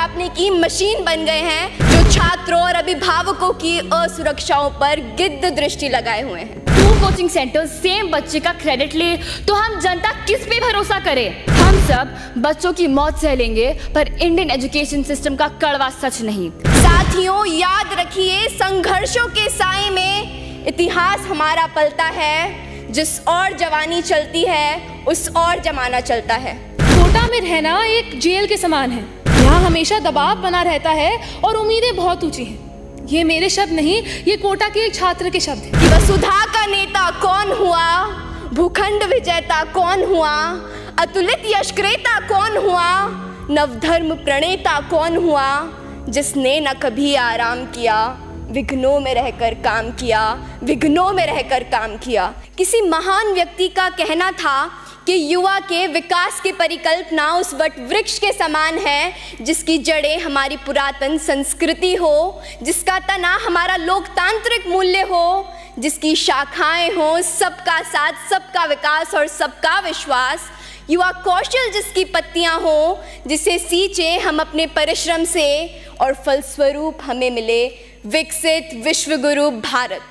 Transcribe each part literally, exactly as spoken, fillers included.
छापने की मशीन बन गए हैं, जो छात्रों और अभिभावकों की असुरक्षाओं पर गिद्ध दृष्टि लगाए हुए हैं। टू कोचिंग सेंटर सेम बच्चे का क्रेडिट ले तो हम जनता किस पे भरोसा करें? हम सब बच्चों की मौत सह लेंगे पर इंडियन एजुकेशन सिस्टम का कड़वा सच नहीं। साथियों, याद रखिए, संघर्षों के साए में इतिहास हमारा पलता है। जिस और जवानी चलती है उस और जमाना चलता है। कोटा में रहना एक जेल के समान है। यहाँ हमेशा दबाव बना रहता है और उम्मीदें बहुत ऊंची हैं। ये मेरे शब्द नहीं, ये कोटा के एक छात्र के शब्द हैं। कि वसुधा का नेता कौन हुआ, भूखंड विजेता कौन हुआ, अतुलित यशक्रेता कौन हुआ, नवधर्म प्रणेता कौन हुआ, जिसने न कभी आराम किया, विघ्नों में रहकर काम किया, विघ्नों में रहकर काम किया। किसी महान व्यक्ति का कहना था कि युवा के विकास की परिकल्पना उस वट वृक्ष के समान है जिसकी जड़ें हमारी पुरातन संस्कृति हो, जिसका तना हमारा लोकतांत्रिक मूल्य हो, जिसकी शाखाएं हो सबका साथ, सबका विकास और सबका विश्वास, युवा कौशल जिसकी पत्तियां हो, जिसे सींचे हम अपने परिश्रम से और फलस्वरूप हमें मिले विकसित विश्वगुरु Bharat.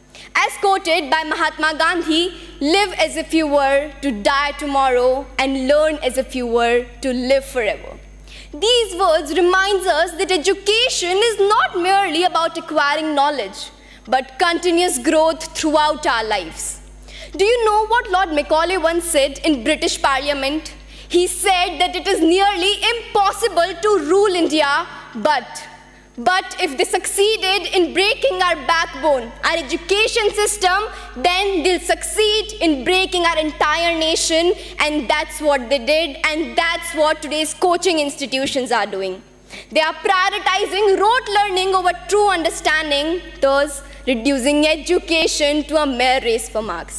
As quoted by Mahatma Gandhi, live as if you were to die tomorrow and learn as if you were to live forever. These words reminds us that education is not merely about acquiring knowledge, but continuous growth throughout our lives. Do you know what Lord Macaulay once said in British Parliament? He said that it is nearly impossible to rule India, but But if they succeeded in breaking our backbone, our education system, then they'll succeed in breaking our entire nation, and that's what they did, and that's what today's coaching institutions are doing. They are prioritizing rote learning over true understanding, thus reducing education to a mere race for marks.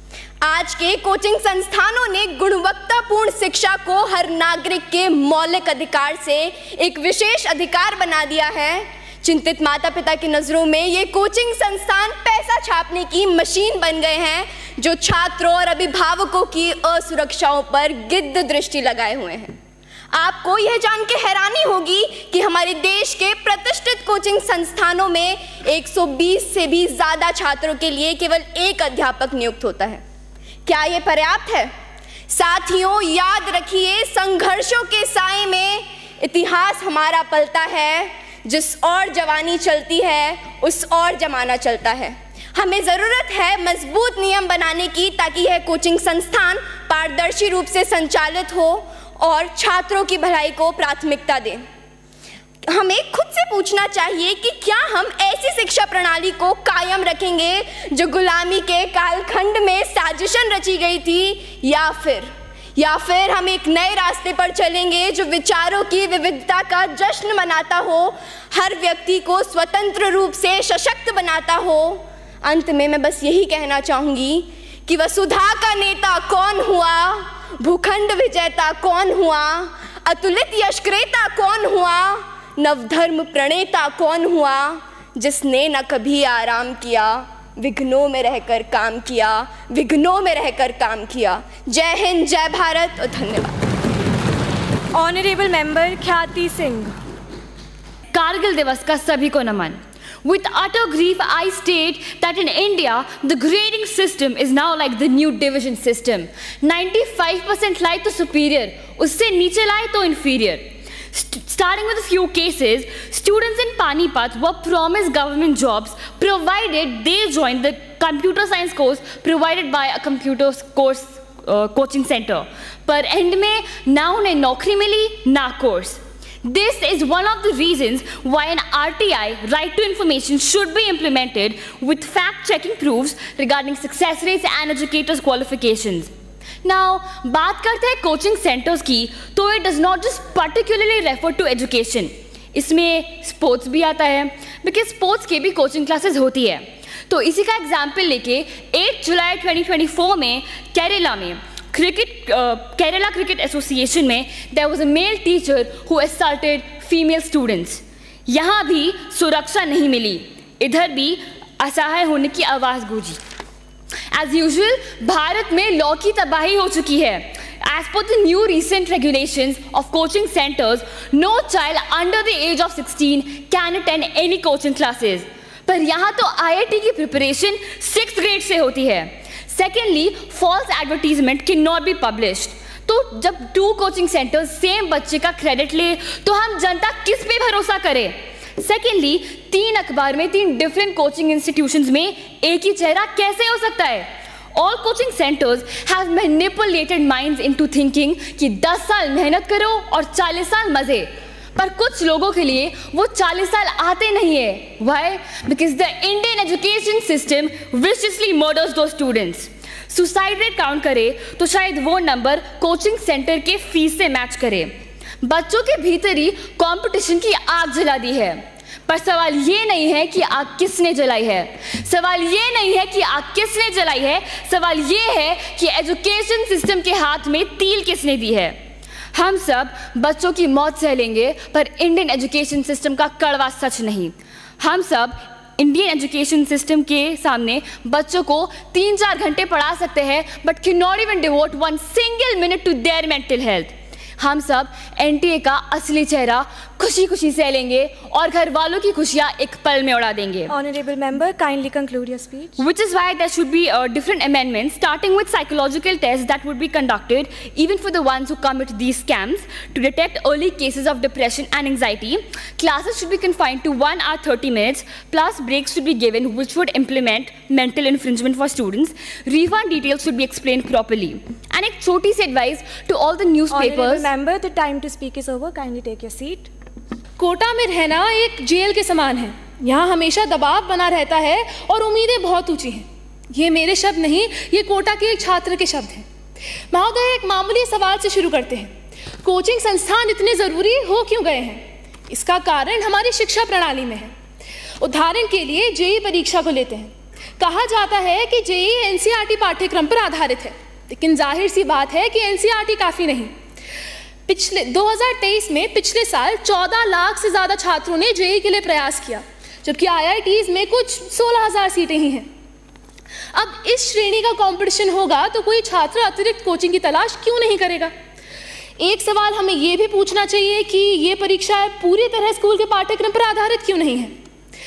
आज के coaching संस्थानों ने गुणवत्तापूर्ण शिक्षा को हर नागरिक के मौलिक अधिकार से एक विशेष अधिकार बना दिया है। चिंतित माता पिता की नज़रों में ये कोचिंग संस्थान पैसा छापने की मशीन बन गए हैं, जो छात्रों और अभिभावकों की असुरक्षाओं पर गिद्ध दृष्टि लगाए हुए हैं। आपको यह जान के हैरानी होगी कि हमारे देश के प्रतिष्ठित कोचिंग संस्थानों में एक सौ बीस से भी ज़्यादा छात्रों के लिए केवल एक अध्यापक नियुक्त होता है। क्या ये पर्याप्त है? साथियों, याद रखिए, संघर्षों के साए में इतिहास हमारा पलता है। जिस और जवानी चलती है उस और जमाना चलता है। हमें ज़रूरत है मजबूत नियम बनाने की, ताकि यह कोचिंग संस्थान पारदर्शी रूप से संचालित हो और छात्रों की भलाई को प्राथमिकता दें। हमें खुद से पूछना चाहिए कि क्या हम ऐसी शिक्षा प्रणाली को कायम रखेंगे जो गुलामी के कालखंड में साजिशन रची गई थी, या फिर या फिर हम एक नए रास्ते पर चलेंगे जो विचारों की विविधता का जश्न मनाता हो, हर व्यक्ति को स्वतंत्र रूप से सशक्त बनाता हो। अंत में मैं बस यही कहना चाहूँगी कि वसुधा का नेता कौन हुआ, भूखंड विजेता कौन हुआ, अतुलित यशक्रेता कौन हुआ, नवधर्म प्रणेता कौन हुआ, जिसने न कभी आराम किया, विघ्नों में रहकर काम किया, विघ्नों में रहकर काम किया। जय हिंद, जय भारत और धन्यवाद। ऑनरेबल मेंबर ख्याति सिंह। कारगिल दिवस का सभी को नमन। With utter grief, I state that in India, the grading system is now like the new division system. ninety-five percent लाए तो superior, उससे नीचे लाए तो inferior. Starting with a few cases, students in Panipat were promised government jobs provided they joined the computer science course provided by a computer course uh, coaching center. पर end में ना उन्हें नौकरी मिली ना course. This is one of the reasons why an R T I, right to information, should be implemented with fact-checking proofs regarding success rates and educators' qualifications. Now, बात करते हैं coaching centres की, तो it does not just particularly refer to education. इसमें sports भी आता है, because sports के भी कोचिंग क्लासेस होती है। तो इसी का एग्जाम्पल लेके आठ जुलाई ट्वेंटी ट्वेंटी फोर में केरला में क्रिकेट केरला क्रिकेट एसोसिएशन में there was a male teacher who assaulted female students. यहाँ भी सुरक्षा नहीं मिली, इधर भी असहाय होने की आवाज़ गूंजी। एज यूजुअल भारत में लॉ की तबाही हो चुकी है। As per the new recent regulations of coaching centers, no child under the age of sixteen can attend any coaching classes. पर यहाँ तो I I T की प्रिपरेशन सिक्स ग्रेड से होती है. Secondly, false advertisement cannot be published. तो जब to coaching centres same बच्चे का क्रेडिट ले तो हम जनता किस पे भरोसा करें? सेकेंडली, तीन अखबार में तीन डिफरेंट कोचिंग इंस्टीट्यूशंस में एक ही चेहरा कैसे हो सकता है? All coaching centers have manipulated minds into thinking कि दस साल मेहनत करो और चालीस साल मजे. पर कुछ लोगों के लिए वो चालीस साल आते नहीं है. Why? Because the Indian education system viciously murders those students. Suicide rate count करे तो शायद वो नंबर कोचिंग सेंटर के फीस से मैच करे. बच्चों के भीतर ही कंपटीशन की आग जला दी है. पर सवाल ये नहीं है कि आग किसने जलाई है. सवाल ये नहीं है कि आग किसने जलाई है. सवाल ये है कि एजुकेशन सिस्टम के हाथ में तील किसने दी है. हम सब बच्चों की मौत सह लेंगे पर इंडियन एजुकेशन सिस्टम का कड़वा सच नहीं. हम सब इंडियन एजुकेशन सिस्टम के सामने बच्चों को तीन चार घंटे पढ़ा सकते हैं but can not even devote one single minute to their mental health. हम सब एन टी ए का असली चेहरा खुशी खुशी सह लेंगे और घर वालों की खुशियां एक पल में उड़ा देंगे. Honorable member, kindly conclude your speech. Which is why there should be uh, different amendments, starting with psychological tests that would be conducted even for the ones who commit these scams to detect early cases of depression and anxiety. Classes should be confined to one hour thirty minutes, plus breaks should be given which would implement mental infringement for students. Refund details should be explained properly. And एक छोटी सी advice to all the newspapers. Honorable member, the time to speak is over. Kindly take your seat. Kota में रहना एक jail के समान है. यहाँ हमेशा दबाव बना रहता है और उम्मीदें बहुत ऊंची हैं. ये मेरे शब्द नहीं, ये कोटा के एक छात्र के शब्द हैं. महोदय, एक मामूली सवाल से शुरू करते हैं. कोचिंग संस्थान इतने ज़रूरी हो क्यों गए हैं? इसका कारण हमारी शिक्षा प्रणाली में है. उदाहरण के लिए जेई परीक्षा को लेते हैं. कहा जाता है कि JEE N C R T पाठ्यक्रम पर आधारित है, लेकिन जाहिर सी बात है कि एन सी आर टी काफ़ी नहीं. पिछले दो हज़ार तेईस में पिछले साल चौदह लाख से ज़्यादा छात्रों ने जेई के लिए प्रयास किया, जबकि आई आई टीज़ में कुछ सोलह हज़ार सीटें ही हैं. अब इस श्रेणी का कंपटीशन होगा तो कोई छात्र अतिरिक्त कोचिंग की तलाश क्यों नहीं करेगा? एक सवाल हमें ये भी पूछना चाहिए कि ये परीक्षाएं पूरी तरह स्कूल के पाठ्यक्रम पर आधारित क्यों नहीं है.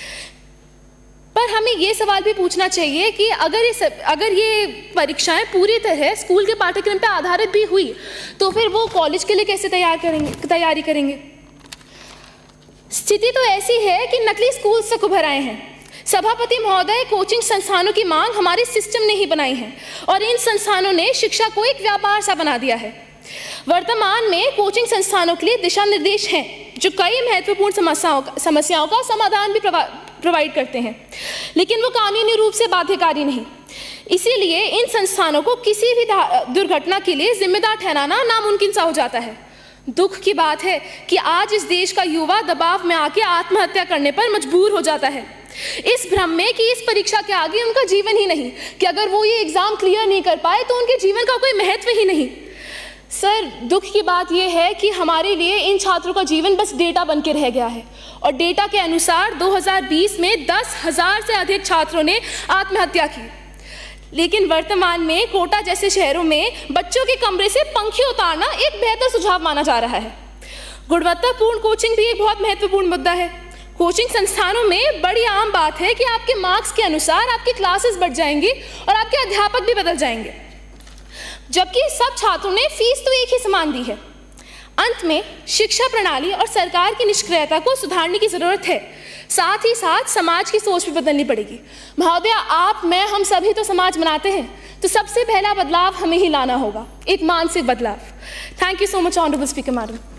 पर हमें ये सवाल भी पूछना चाहिए कि अगर ये अगर ये परीक्षाएं पूरी तरह स्कूल के पाठ्यक्रम पर आधारित भी हुई तो फिर वो कॉलेज के लिए कैसे तैयार करेंगे तैयारी करेंगे. स्थिति तो ऐसी है कि नकली स्कूल से उभर आए हैं. सभापति महोदय, कोचिंग संस्थानों की मांग हमारे सिस्टम ने ही बनाई है और इन संस्थानों ने शिक्षा को एक व्यापार सा बना दिया है. वर्तमान में कोचिंग संस्थानों के लिए दिशा निर्देश हैं जो कई महत्वपूर्ण समस्याओं का समस्याओं का समाधान भी प्रोवाइड करते हैं, लेकिन वो कानूनी रूप से बाध्यकारी नहीं. इसीलिए इन संस्थानों को किसी भी दुर्घटना के लिए जिम्मेदार ठहराना नामुमकिन सा हो जाता है. दुख की बात है कि आज इस देश का युवा दबाव में आके आत्महत्या करने पर मजबूर हो जाता है, इस भ्रम में कि इस परीक्षा के आगे उनका जीवन ही नहीं, कि अगर वो ये एग्ज़ाम क्लियर नहीं कर पाए तो उनके जीवन का कोई महत्व ही नहीं. सर, दुख की बात यह है कि हमारे लिए इन छात्रों का जीवन बस डेटा बन के रह गया है और डेटा के अनुसार दो हज़ार बीस में दस हज़ार से अधिक छात्रों ने आत्महत्या की. लेकिन वर्तमान में कोटा जैसे शहरों में बच्चों के कमरे से पंखे उतारना एक बेहतर सुझाव माना जा रहा है. गुणवत्तापूर्ण कोचिंग भी एक बहुत महत्वपूर्ण मुद्दा है. कोचिंग संस्थानों में बड़ी आम बात है कि आपके मार्क्स के अनुसार आपकी क्लासेस बढ़ जाएंगी और आपके अध्यापक भी बदल जाएंगे, जबकि सब छात्रों ने फीस तो एक ही समान दी है. अंत में शिक्षा प्रणाली और सरकार की निष्क्रियता को सुधारने की ज़रूरत है. साथ ही साथ समाज की सोच भी बदलनी पड़ेगी. महोदया, आप, मैं, हम सभी तो समाज बनाते हैं, तो सबसे पहला बदलाव हमें ही लाना होगा, एक मानसिक बदलाव. Thank you so much honourable speaker madam.